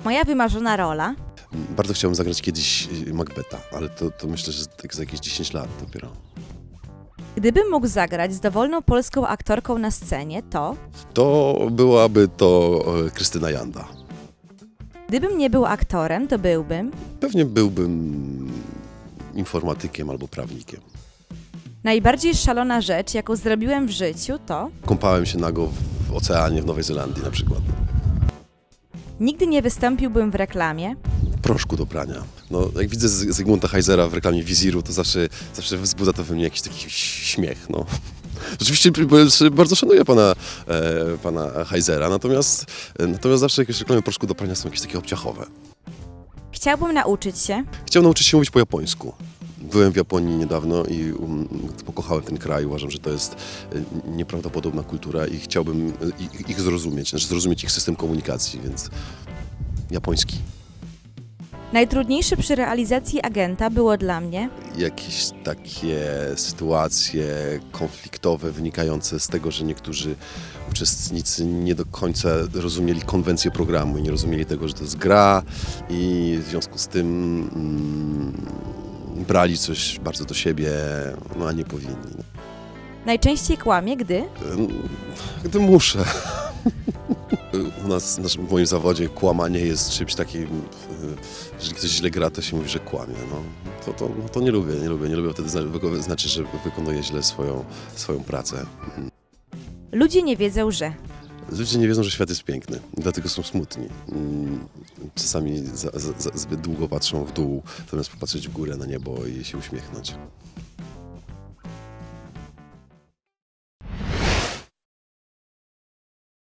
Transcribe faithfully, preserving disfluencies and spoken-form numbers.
Moja wymarzona rola? Bardzo chciałem zagrać kiedyś Macbeta, ale to, to myślę, że tak za jakieś dziesięć lat dopiero. Gdybym mógł zagrać z dowolną polską aktorką na scenie, to... To byłaby to Krystyna Janda. Gdybym nie był aktorem, to byłbym... Pewnie byłbym informatykiem albo prawnikiem. Najbardziej szalona rzecz, jaką zrobiłem w życiu, to... Kąpałem się nago w oceanie w Nowej Zelandii na przykład. Nigdy nie wystąpiłbym w reklamie. Proszku do prania. No, jak widzę Zygmunta Heisera w reklamie Wiziru, to zawsze, zawsze wzbudza to we mnie jakiś taki śmiech. No. Oczywiście bardzo szanuję pana, e, pana Heisera, natomiast, natomiast zawsze jakieś reklamy proszku do prania są jakieś takie obciachowe. Chciałbym nauczyć się... Chciałem nauczyć się mówić po japońsku. Byłem w Japonii niedawno i um, pokochałem ten kraj. Uważam, że to jest nieprawdopodobna kultura i chciałbym ich, ich zrozumieć, znaczy zrozumieć ich system komunikacji, więc japoński. Najtrudniejsze przy realizacji agenta było dla mnie... Jakieś takie sytuacje konfliktowe wynikające z tego, że niektórzy uczestnicy nie do końca rozumieli konwencję programu i nie rozumieli tego, że to jest gra i w związku z tym mm, brali coś bardzo do siebie, no a nie powinni. Najczęściej kłamię, gdy... Gdy muszę. U nas, w moim zawodzie, kłamanie jest czymś takim, jeżeli ktoś źle gra, to się mówi, że kłamie. No, to, to, no to nie lubię, nie lubię, nie lubię, wtedy znaczy, że wykonuje źle swoją, swoją pracę. Ludzie nie wiedzą, że... Ludzie nie wiedzą, że świat jest piękny, dlatego są smutni. Czasami za, za, za zbyt długo patrzą w dół, zamiast popatrzeć w górę na niebo i się uśmiechnąć.